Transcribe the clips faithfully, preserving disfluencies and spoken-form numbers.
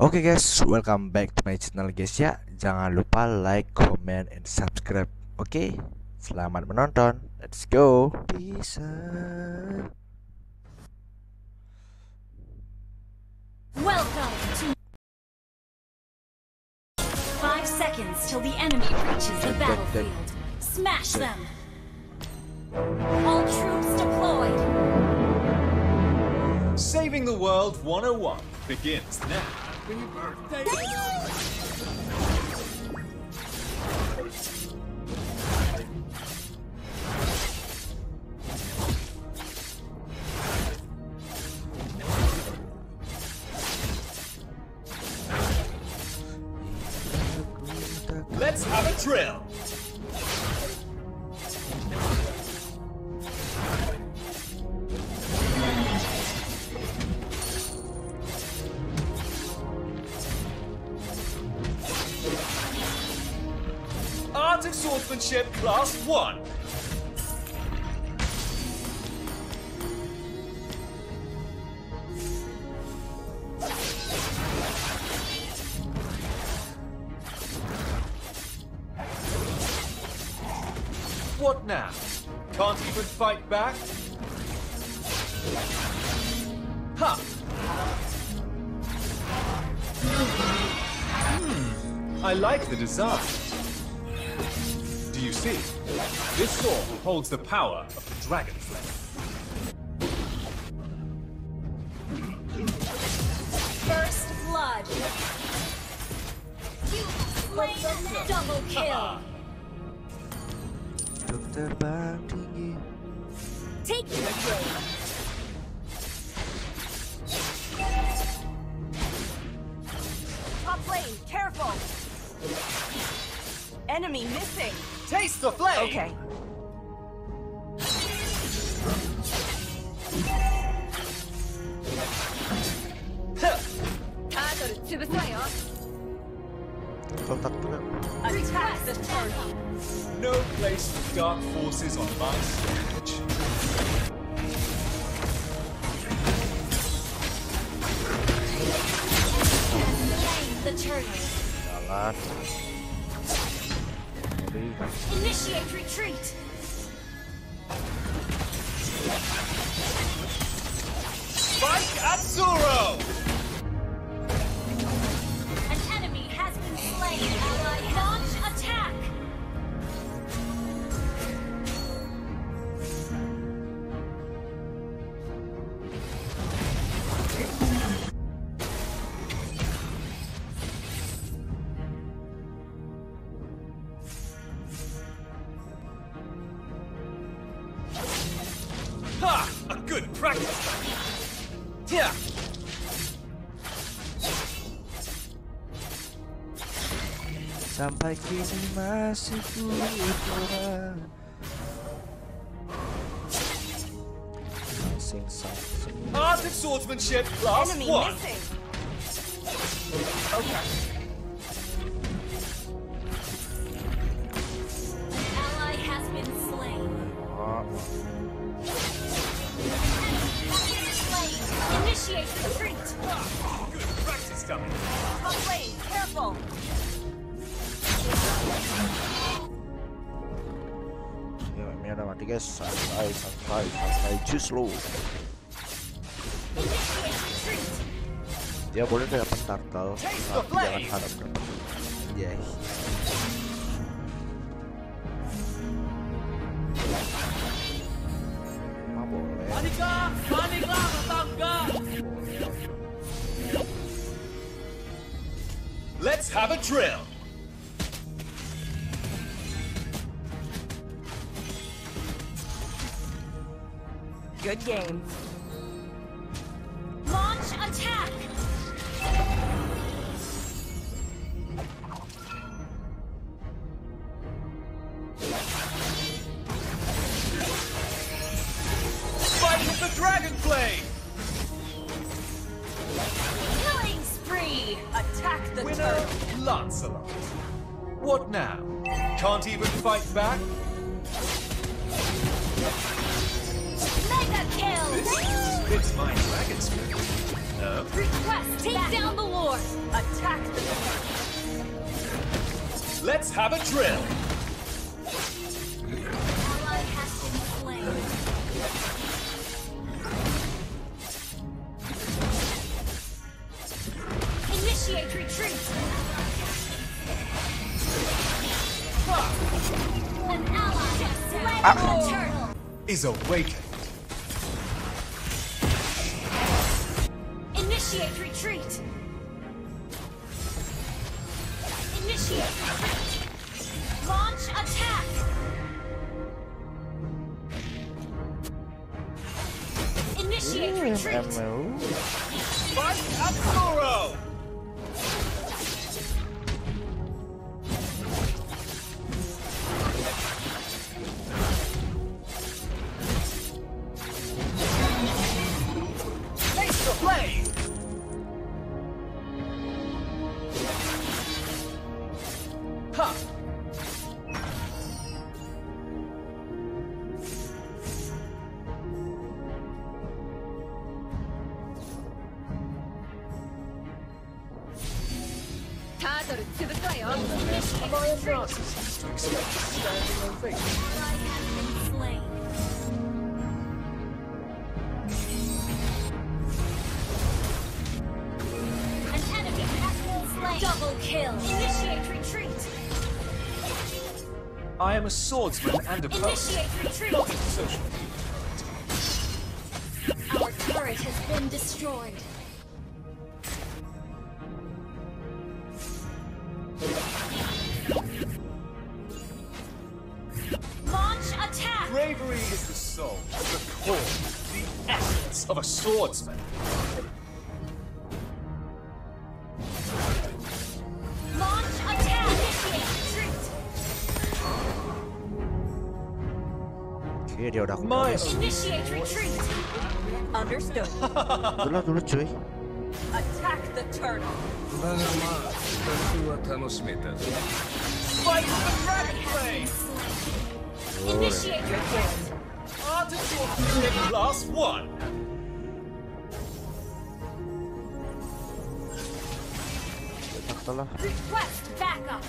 Oke guys, welcome back to my channel guys ya. Jangan lupa like, comment, and subscribe. Oke, selamat menonton. Let's go. Bisa. Welcome to five seconds till the enemy reaches the battlefield. Smash them. All troops deployed. Saving the World one oh one begins now. Happy birthday! Let's have a drill! Arctic Swordsmanship Class one. What now? Can't even fight back? Ha! Hmm, I like the design. Do you see? This sword holds the power of the dragon flame. First blood. You slain double kill. Dokter Bang tinggi. Take the kill. Top lane, careful! Enemy missing! Taste the flame! Okay. Kontak juga. Attack the turret! No place for dark forces on my stage. Slain the turtle. Jalan. Jadi, Initiate retreat. Spike Atsuro! An enemy has been slain. Ally launch attack. Ha! A good practice! Yeah! sampai kini masih ku lupa. Sing sing. Arctic Swordsmanship Class Enemy one. missing! Okay. Ally has been slain. Oh, Slain. Initiate retreat. Good practice coming. Top lane, careful! ya ini ada mati guys. Santai, santai, santai. Jus lo. Initiate retreat. Dia boleh dapat turtle, Taste tapi the flame. jangan harap dapat. Yes. Ah, boleh. Let's have a drill. Good game. Launch attack. Fight with the dragon flame. Killing spree. Attack the Winner turret! Lancelot. What now? Can't even fight back? Mega kill. This fits my dragon script. No? Request take down the Lord. Let's have a drill. Ally has been slain. Initiate retreat. An ally has slain the turtle. Is awakened. Initiate retreat. Initiate retreat. Launch attack. Initiate retreat. Ammo. Fight Asuro! Face the blade! Ha! Am I a narcissist to expect a standing ovation? Ally has been slain. An enemy has been slain. Double kill. Initiate retreat. I am a swordsman and a poet. Initiate retreat. Not a social media. Our turret has been destroyed. Launch attack. Bravery is the soul, the core, the essence of a swordsman. Launch attack. Initiate retreat. Oke, dia udah My kumpul. Initiate retreat. Understood. Dulu dulu cuy. Attack the turtle. fight the dragon blade! Initiate retreat. Article last one. Salah. Request backup.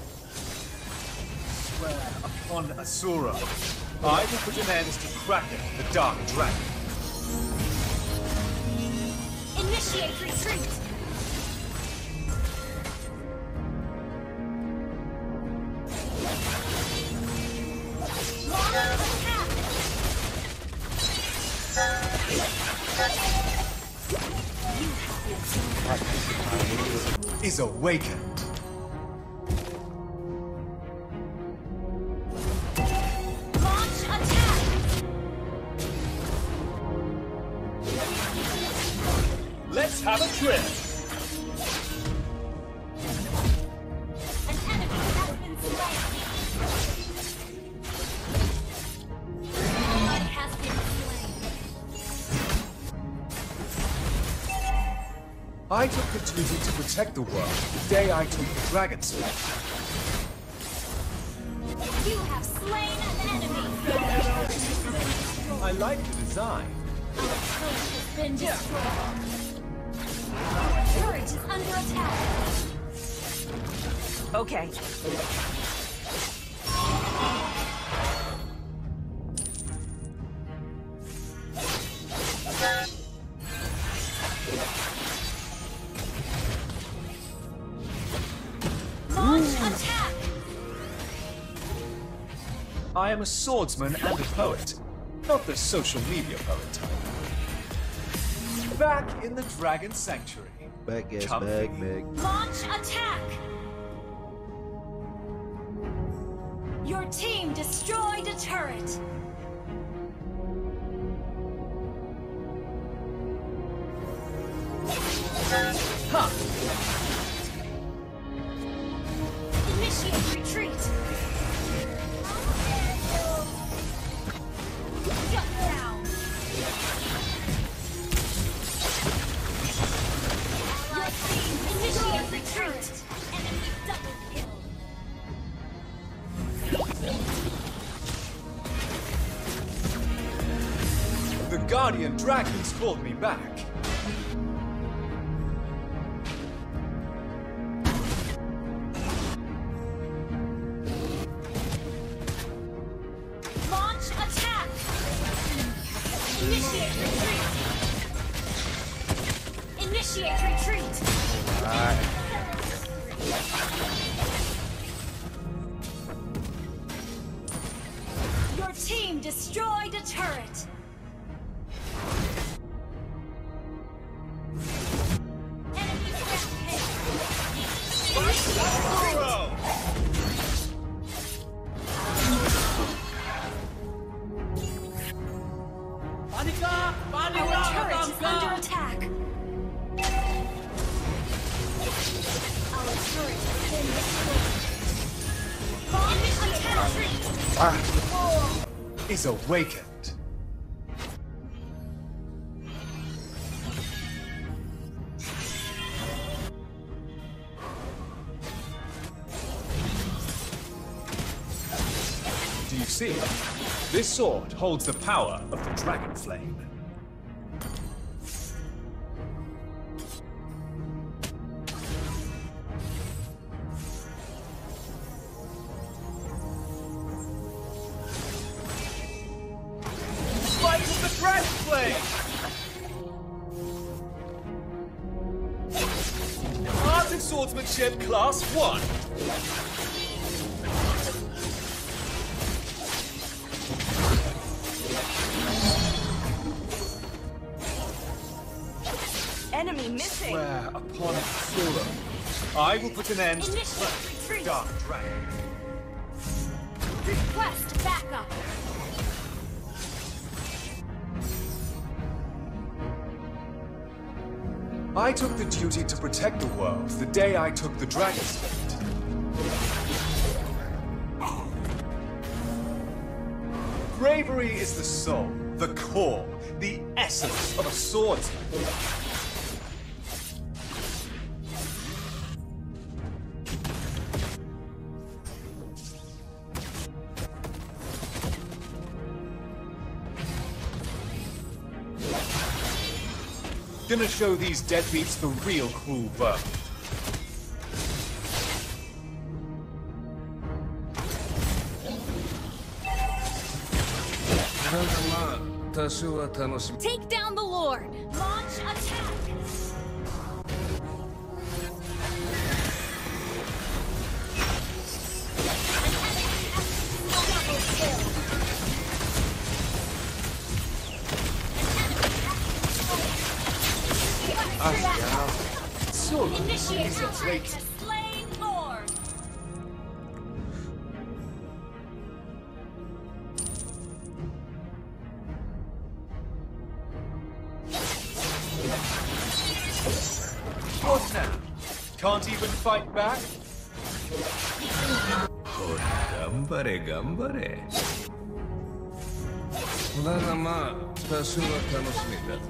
Swear upon Asura, I will put an end to Kraken, the Dark Dragon. Initiate retreat. Launch attack. Is awakened. Launch attack. Let's have a trip. An enemy has been slain. Ally has been slain. I took the duty to protect the world the day I took the Dragon's Flesh. You have slain an enemy. I like the design. Our turret has been destroyed. Our turret is under attack. Okay. Launch attack. I am a swordsman and a poet, not the social media poet type. Back in the Dragon Sanctuary. Back guys, Comfy. back, back. Launch attack. Your team destroyed a turret. Ha! Initiate retreat. Shut down. Your team initiate retreat. Enemy double kill. The Guardian Dragons called me back. Initiate retreat. Initiate retreat. Alright. Your team destroyed a turret. Enemy rampage. Our turret is under attack. Our turret has been destroyed. Bomb attack. Ah, Is awakened. Do you see? This sword holds the power of the Dragon Flame. Fight with the Dragon Flame! Art and Swordsmanship Class one. Enemy missing. Swear upon Thura, I will put an end to Initiate the retreat. Dark Dragon. Request backup. I took the duty to protect the world the day I took the Dragon's Fate. Bravery is the soul, the core, the essence of a swordsman. Gonna show these deadbeats the real cool verb. Take down the Lord. Launch attack. Double kill. So, Initiate is a retreat. break. Slain Lord. What now? Can't even fight back? ほら頑張れ頑張れだがまあ多少は楽しみだぞ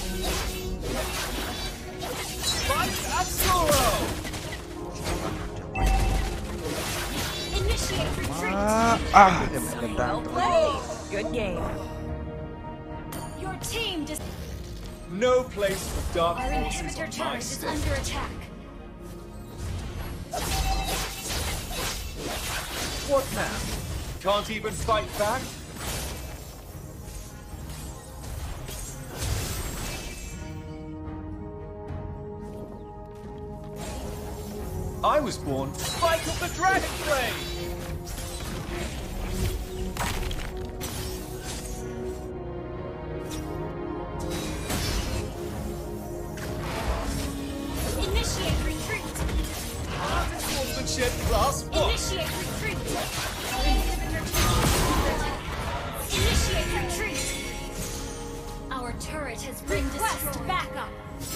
Fight at Zoro! Initiate retreat. ah, ah, dia menendang. Well played. Good game. Your team just. No place for dark Our forces inhibitor on my turret is stage. under attack. What now? Can't even fight back? I was born to fight with the Dragon Flame! Initiate retreat. Swordsmanship class one! Initiate retreat. Our inhibitor turret is under attack. Initiate retreat. Our turret has been destroyed. Backup.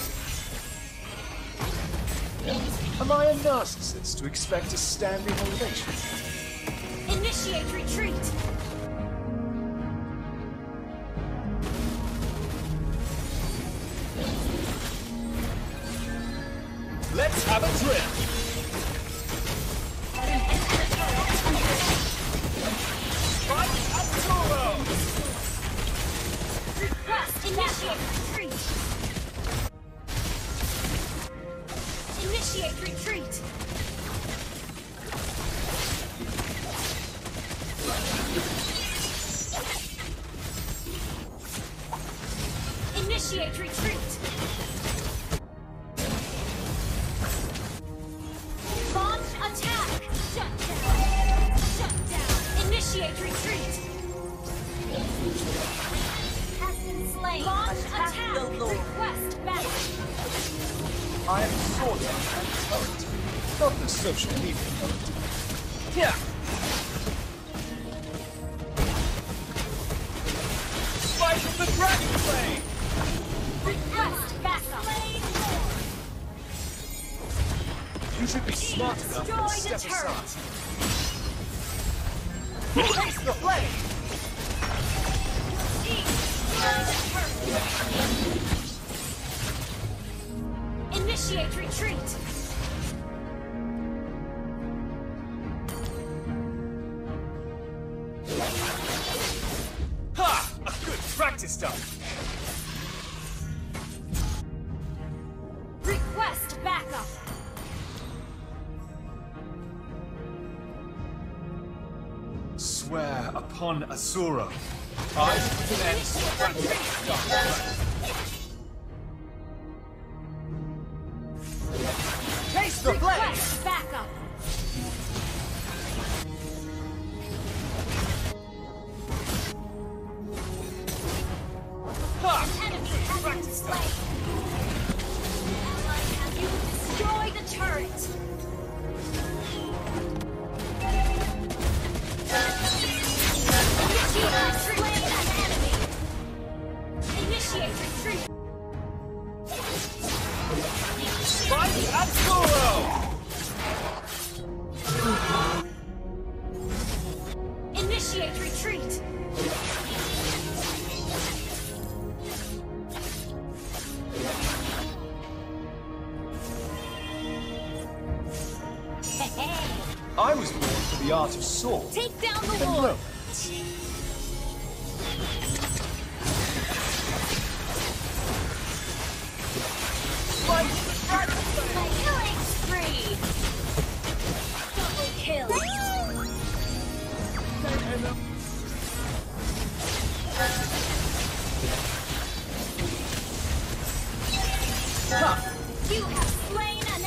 Am I a narcissist to expect a standing ovation? Initiate retreat. Let's have a drill! Our inhibitor turret is under attack. Fight at Zoro! Request initiate retreat. Initiate retreat. Initiate retreat. Launch attack. Shut down. Shut down. Initiate retreat. Has been slain. Launch Attack attack. the Lord. Request battle. I am sorting an turret, not the social media turret. Yeah. Fight with the dragon flame! Request backup. You should be smart enough Destroy to the step turret. aside. Face the flame! Initiate retreat. Ha! A good practice done! Request backup. Swear upon Asura, I commence practice done. Taste the flame! Request backup. Ha! Enemy has been slain. Ally has you destroy the turret. Initiate slain an enemy. Initiate retreat. Fight Asuro! Initiate retreat. I was born for the art of sword. Take down the And war. look, Killing spree. Double kill. You have slain an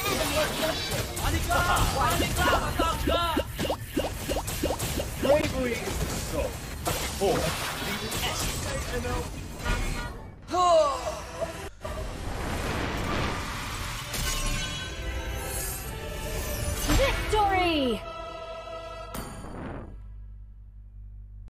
enemy. bravery is the soul. Or Victory!